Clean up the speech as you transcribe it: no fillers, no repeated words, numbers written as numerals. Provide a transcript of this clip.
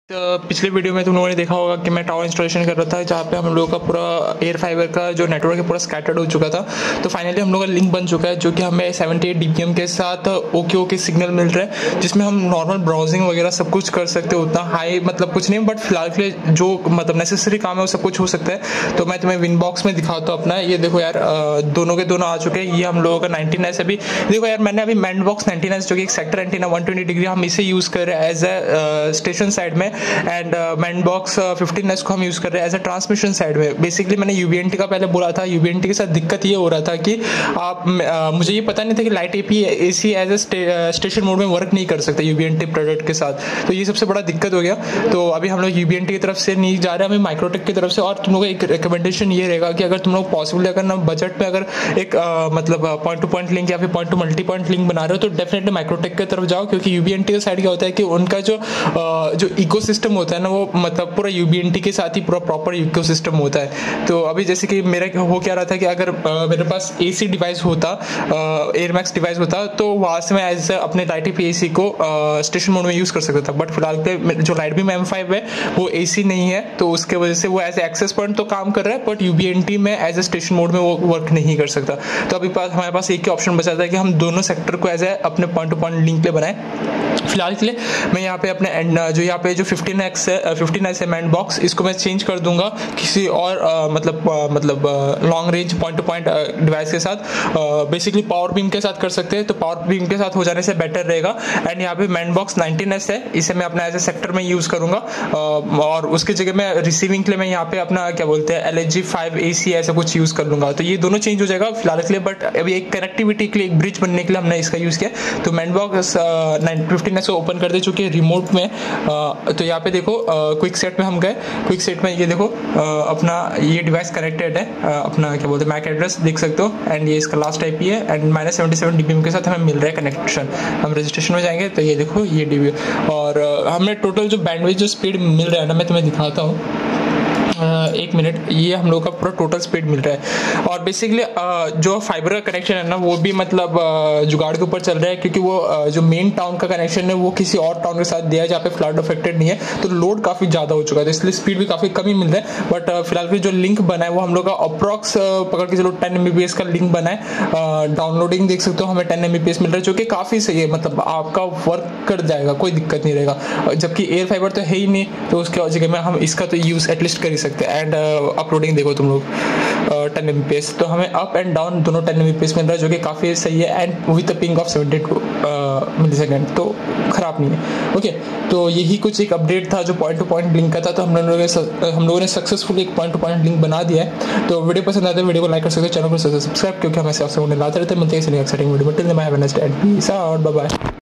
पिछले वीडियो में तुम लोगों ने देखा होगा कि मैं टावर इंस्टॉलेशन कर रहा था, जहाँ पे हम लोगों का पूरा एयर फाइबर का जो नेटवर्क है पूरा स्कैटर्ड हो चुका था। तो फाइनली हम लोग का लिंक बन चुका है, जो कि हमें 78 dBm के साथ ओके सिग्नल मिल रहा है, जिसमें हम नॉर्मल ब्राउजिंग वगैरह सब कुछ कर सकते हो। उतना हाई मतलब कुछ नहीं, बट फिलहाल के लिए जो मतलब नेसेसरी काम है वो सब कुछ हो सकता है। तो मैं तुम्हें विनबॉक्स में दिखाता हूँ अपना। ये देखो यार, दोनों के दोनों आ चुके हैं। ये हम लोगों का 19S अभी देखो यार, मैंने अभी मैंडबॉक्स 19S जो कि एक सेक्टर एंटीना 120 डिग्री हम इसे यूज कर रहे हैं एज ए स्टेशन साइड में, एंड मैंडबॉक्स 15S को हम यूज कर रहे हैं एज अ ट्रांसमिशन साइड में। बेसिकली मैंने यूबीएनटी का पहले बोला था। यूबीएनटी के साथ दिक्कत ये हो रहा था कि आप मुझे ये पता नहीं था कि Lite AC as a station mode में वर्क नहीं कर सकता यूबीएनटी प्रोडक्ट के साथ। तो ये सबसे बड़ा दिक्कत हो गया। तो अभी हम लोग यूबीएनटी की तरफ से नहीं जा रहे हैं, हमें माइक्रोटेक की तरफ से। और तुम लोग एक रिकमेंडेशन ये रहेगा कि अगर तुम लोग पॉसिबल अगर ना बजट में अगर एक मतलब पॉइंट टू पॉइंट लिंक या फिर point to multi point link बना रहे हो, तो डेफिनेटली माइक्रोटेक की तरफ जाओ। क्योंकि यूबीएनटी के साइड क्या होता है कि उनका जो इकोसिस्टम होता है ना, वो मतलब पूरा यूबीएनटी के साथ ही पूरा प्रॉपर इकोसिस्टम होता है। तो अभी जैसे कि मेरा हो क्या रहा था कि अगर मेरे पास एसी डिवाइस होता, एयरमैक्स डिवाइस होता, तो वहाँ से मैं एज अपने लाइट एसी को स्टेशन मोड में यूज कर सकता था। बट फिलहाल पे जो लाइट बीम M5 है वो एसी नहीं है, तो उसके वजह से वो एज एक्सेस पॉइंट तो काम कर रहा है, बट यूबीएनटी में एज ए स्टेशन मोड में वो वर्क नहीं कर सकता। तो अभी हमारे पास एक ही ऑप्शन बचा था कि हम दोनों सेक्टर को एज ए अपने पॉइंट टू पॉइंट लिंक पे बनाए। फिलहाल के लिए मैं यहाँ पे अपने जो यहाँ पे जो 15S है मैंडबॉक्स, इसको मैं चेंज कर दूंगा किसी और मतलब long range point to point device के साथ। बेसिकली पावर बीम के साथ कर सकते हैं, तो पावर बीम के साथ हो जाने से बेटर रहेगा। एंड यहाँ पे मैंडबॉक्स 19S है, इसे मैं अपना ऐसे सेक्टर में यूज करूंगा। और उसकी जगह मैं रिसीविंग के लिए मैं यहाँ पे अपना क्या बोलते हैं LHG 5AC ऐसा कुछ यूज कर लूंगा। तो ये दोनों चेंज हो जाएगा फिलहाल के लिए। बट अभी एक कनेक्टिविटी के लिए, एक ब्रिज बनने के लिए हमने इसका यूज किया। तो मैंडबॉक्स 15S को ओपन कर दे चुके हैं रिमोट में। तो यहाँ पे देखो क्विक सेट में हम गए। क्विक सेट में ये देखो अपना ये डिवाइस कनेक्टेड है, अपना क्या बोलते हैं मैक एड्रेस देख सकते हो। एंड ये इसका लास्ट IP है, एंड -77 dBm के साथ हमें मिल रहा है कनेक्शन। हम रजिस्ट्रेशन में जाएंगे तो ये देखो ये DB, और हमें टोटल जो बैंडविड्थ जो स्पीड मिल रहा है ना, मैं तुम्हें दिखाता हूँ। एक मिनट, ये हम लोग का पूरा टोटल स्पीड मिल रहा है। और बेसिकली जो फाइबर का कनेक्शन है ना, वो भी मतलब जुगाड़ के ऊपर चल रहा है, क्योंकि वो जो मेन टाउन का कनेक्शन है वो किसी और टाउन के साथ दिया है जहाँ पे फ्लड अफेक्टेड नहीं है। तो लोड काफी ज्यादा हो चुका है, तो इसलिए स्पीड भी काफी कम ही मिल रहा है। बट फिलहाल के जो लिंक बना है वो हम लोग का अप्रॉक्स पकड़ के चलो 10 Mbps का लिंक बना है। डाउनलोडिंग देख सकते हो, हमें 10 Mbps मिल रहा है, जो कि काफी सही है। मतलब आपका वर्क कर जाएगा, कोई दिक्कत नहीं रहेगा। जबकि एयर फाइबर तो है ही नहीं, तो उसके जगह में हम इसका तो यूज एटलीस्ट कर ही सकते हैं। एंड अपलोडिंग देखो तुम लोग 10 Mbps, तो हमें अप एंड डाउन दोनों 10 Mbps मिल रहा है, जो कि काफी सही है। And with ping of 72 millisecond, तो खराब नहीं है। ओके, तो यही कुछ एक अपडेट था जो पॉइंट टू पॉइंट लिंक का था। तो हम लोगों ने सक्सेसफुली एक पॉइंट टू पॉइंट लिंक बना दिया है। तो वीडियो पसंद आते हैं वीडियो को लाइक कर सकते हैं, चैनल को सब्सक्राइब, क्योंकि हमें लाते रहते हैं। मिलते हैं एक्साइटिंग वीडियो में। Till then bye, have a nice day and peace out, bye bye.